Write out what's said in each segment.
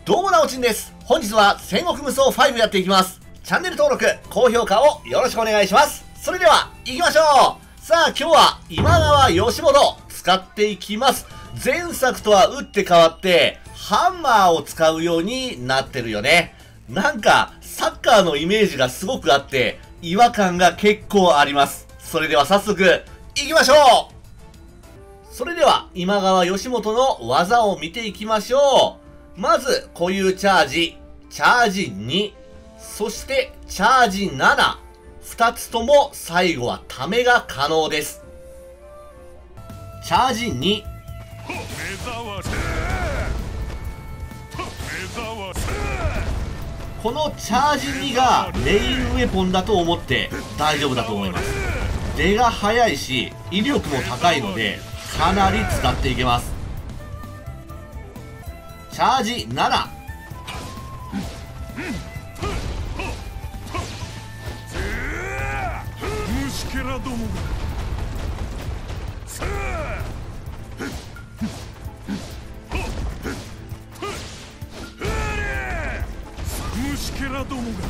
どうもなおちんです。本日は戦国無双5やっていきます。チャンネル登録、高評価をよろしくお願いします。それでは、行きましょう。さあ、今日は今川義元使っていきます。前作とは打って変わって、ハンマーを使うようになってるよね。なんか、サッカーのイメージがすごくあって、違和感が結構あります。それでは早速、行きましょう。それでは、今川義元の技を見ていきましょう。まず、固有チャージ、チャージ2、そしてチャージ7。2つとも最後はためが可能です。チャージ2。このチャージ2がメインウェポンだと思って大丈夫だと思います。出が速いし、威力も高いので、かなり使っていけます。チャージ7。虫けらどもが虫けらどもが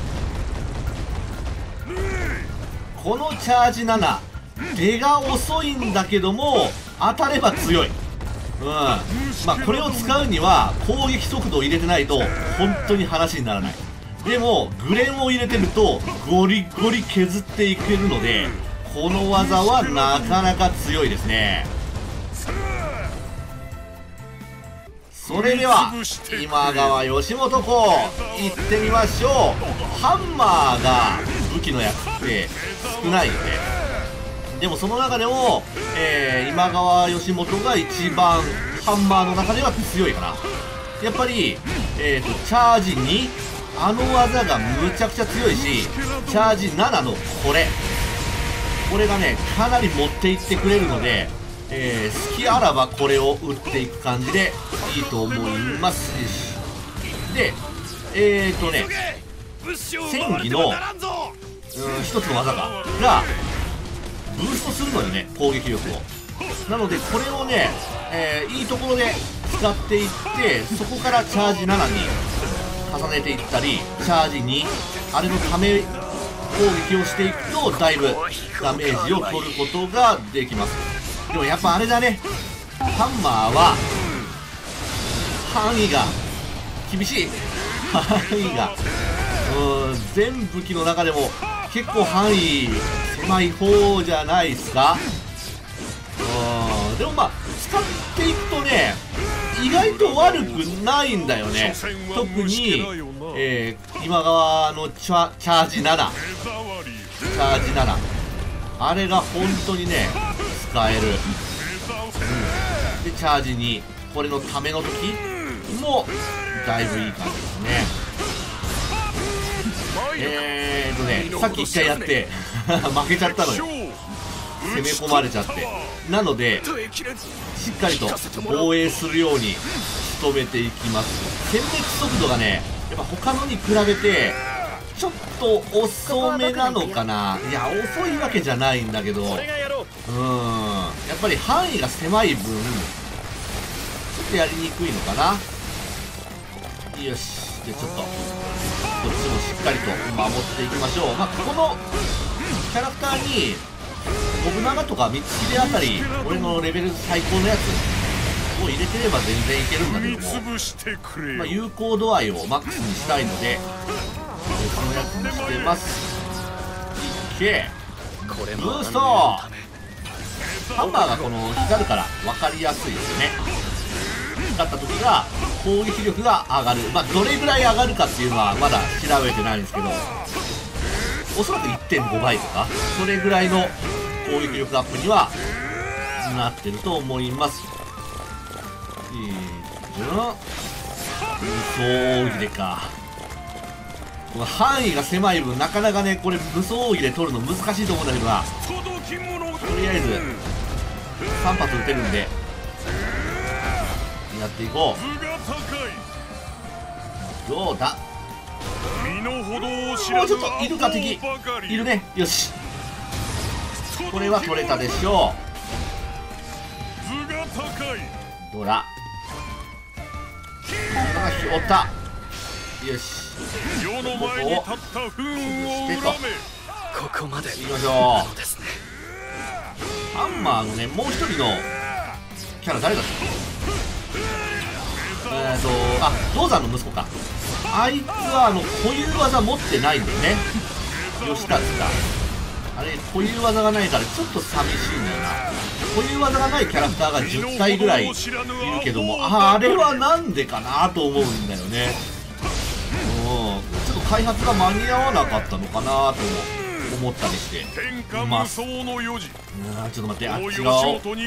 このチャージ7、出が遅いんだけども当たれば強い。まあこれを使うには攻撃速度を入れてないと本当に話にならない。でもグレンを入れてるとゴリゴリ削っていけるので、この技はなかなか強いですね。それでは今川義元公行ってみましょう。ハンマーが武器のやつって少ないよね。でもその中でも、今川義元が一番ハンマーの中では強いかな。やっぱり、チャージ2、あの技がむちゃくちゃ強いし、チャージ7のこれがね、かなり持っていってくれるので、好きあらばこれを打っていく感じでいいと思います。で、戦技の、一つの技が、ブーストするのよね、攻撃力を。なのでこれをね、いいところで使っていって、そこからチャージ7に重ねていったり、チャージ2、あれのため攻撃をしていくとだいぶダメージを取ることができます。でもやっぱあれだね、ハンマーは範囲が厳しい。範囲が全武器の中でも結構範囲狭い方じゃないですか。でもまあ使っていくとね、意外と悪くないんだよね。特に、今川のチャージ7、あれが本当にね使える。でチャージ2、これのための時もだいぶいい感じですね。さっき1回やって負けちゃったのよ。攻め込まれちゃって。なのでしっかりと防衛するように努めていきます。殲滅速度がね、やっぱ他のに比べてちょっと遅めなのかな。いや遅いわけじゃないんだけど、やっぱり範囲が狭い分ちょっとやりにくいのかな。よし、じゃあちょっとこっちもしっかりと守っていきましょう。まあこのキャラクターに信長とか光秀あたり、俺のレベル最高のやつを入れてれば全然いけるんだけども、まあ有効度合いをマックスにしたいのでこのやつにしてます。いけブースト。ハンマーがこの光るから分かりやすいですよね。使った時が攻撃力が上がる。まあどれぐらい上がるかっていうのはまだ調べてないんですけど、おそらく 1.5 倍とかそれぐらいの攻撃力アップにはなってると思います。武装切れか。この範囲が狭い分なかなかね、これ武装切れ取るの難しいと思うんだけどな。とりあえず3発撃てるんでやっていこう。どうだ、もうちょっといるか。敵いるね。よし、これは取れたでしょう。どうだ、おった。 よし、 世の前に立った不運を恨め。 ここまでいきましょう。 ですね。 ハンマーのね、もう一人のキャラ誰だった？銅山の息子か。あいつは固有技持ってないんだよね、吉田が。あれ固有技がないからちょっと寂しいんだよな。固有技がないキャラクターが10体ぐらいいるけども、あれはなんでかなと思うんだよね。ちょっと開発が間に合わなかったのかなと思ったりしています。ちょっと待って、あっち側をちょっと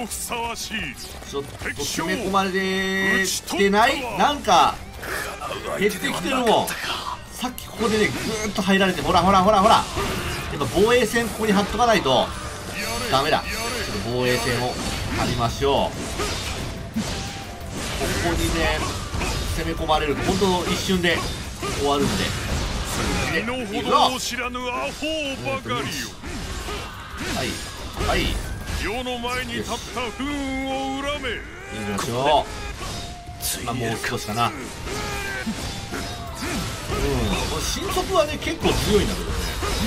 攻め込まれてきてない？なんか減ってきてるもん。さっきここでね、ぐーっと入られて、ほら、やっぱ防衛線ここに張っとかないとダメだ。ちょっと防衛線を張りましょう。ここにね、攻め込まれると本当一瞬で終わるんで、いくぞ。はい、 世の前に立った不運を恨め。 いきましょう。もう少しかな。これ神速はね結構強いんだけどね、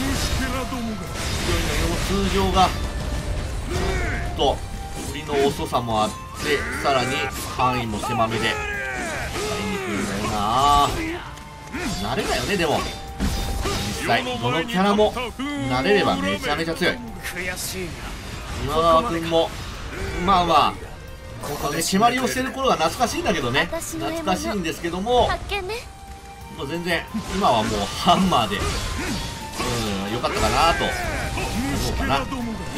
通常がちょっと振りの遅さもあって、さらに範囲も狭めでやりにくいんだよな。慣れだよね。でも実際どのキャラも慣れればめちゃめちゃ強い。今川君も決まりをしてる頃が懐かしいんだけどね、懐かしいんですけども、もう全然今はもうハンマーでよかったかなと思うかな。よし、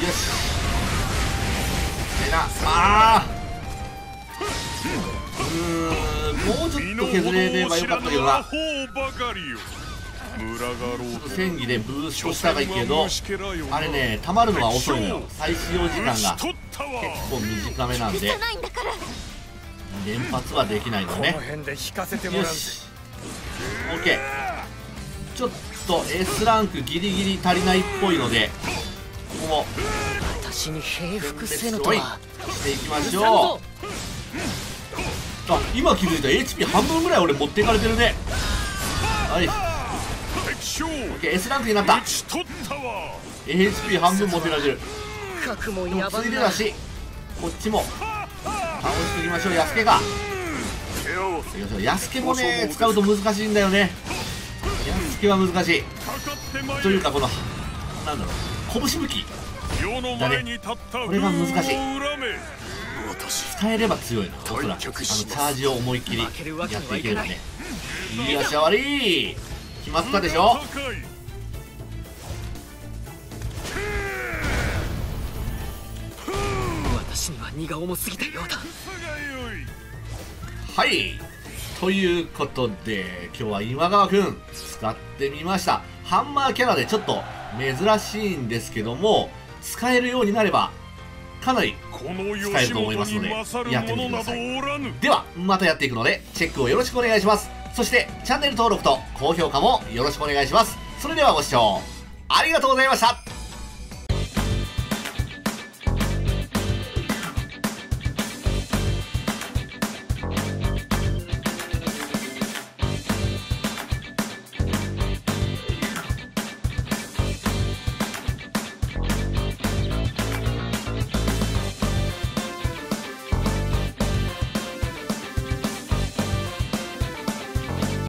もうちょっと削れればよかったけどな。戦技でブーストしたがいいけど、あれね、溜まるのは遅いのよ。再使用時間が結構短めなんで連発はできないのね。よし、OK。ちょっと S ランクギリギリ足りないっぽいので、ここも私に平服せぬとしていは。 きましょう。今気づいた。 HP 半分ぐらい俺持っていかれてるね。はい、 OK、 S ランクになった。 HP 半分持っていかれてる。 覚悟でもやばいな。 ついでだし、こっちも倒していきましょう。ヤスケがヤスケもね使うと難しいんだよね。ヤスケは難しいというか、このなんだろう、拳武器だね、これが難しい。使えれば強いの、おそらくチャージを思いっきりやっていければね。いい足あわり決まったでしょ。 私には荷が重すぎたようだ。 はい、ということで今日は今川くん使ってみました。ハンマーキャラでちょっと珍しいんですけども、使えるようになればかなり使えると思いますのでやってみてください。ではまたやっていくのでチェックをよろしくお願いします。そしてチャンネル登録と高評価もよろしくお願いします。それではご視聴ありがとうございました。